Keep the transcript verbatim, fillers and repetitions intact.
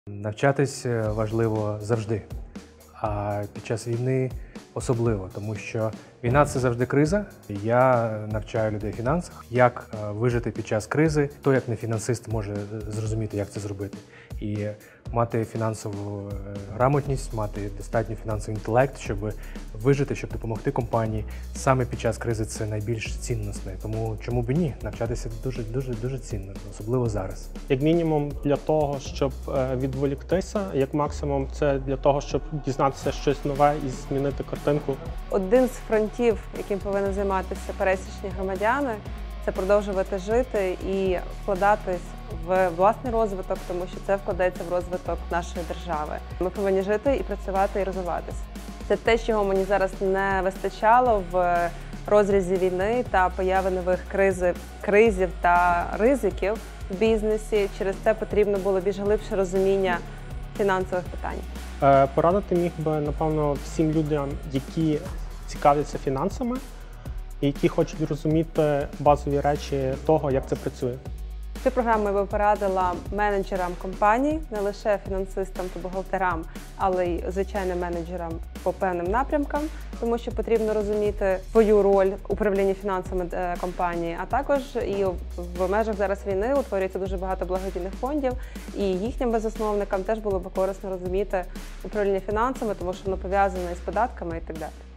Навчатись важливо завжди, а під час війни особливо, тому що війна – це завжди криза. Я навчаю людей в фінансах, як вижити під час кризи. Хто, як не фінансист, може зрозуміти, як це зробити. І мати фінансову грамотність, мати достатній фінансовий інтелект, щоб вижити, щоб допомогти компанії. Саме під час кризи це найбільш цінностне. Тому чому б і ні? Навчатися дуже-дуже дуже цінно, особливо зараз. Як мінімум для того, щоб відволіктися, як максимум це для того, щоб дізнатися щось нове і змінити картинку. Один з фронтів, яким повинні займатися пересічні громадяни, це продовжувати жити і вкладатись в власний розвиток, тому що це вкладається в розвиток нашої держави. Ми повинні жити і працювати, і розвиватися. Це те, чого мені зараз не вистачало в розрізі війни та появи нових кризи, кризів та ризиків в бізнесі. Через це потрібно було більш глибше розуміння фінансових питань. Порадити міг би, напевно, всім людям, які цікавляться фінансами і які хочуть розуміти базові речі того, як це працює. Цю програму я би порадила менеджерам компаній, не лише фінансистам та бухгалтерам, але й звичайним менеджерам по певним напрямкам, тому що потрібно розуміти свою роль управління фінансами компанії, а також і в межах зараз війни утворюється дуже багато благодійних фондів, і їхнім засновникам теж було б корисно розуміти управління фінансами, тому що воно пов'язане із податками і так далі.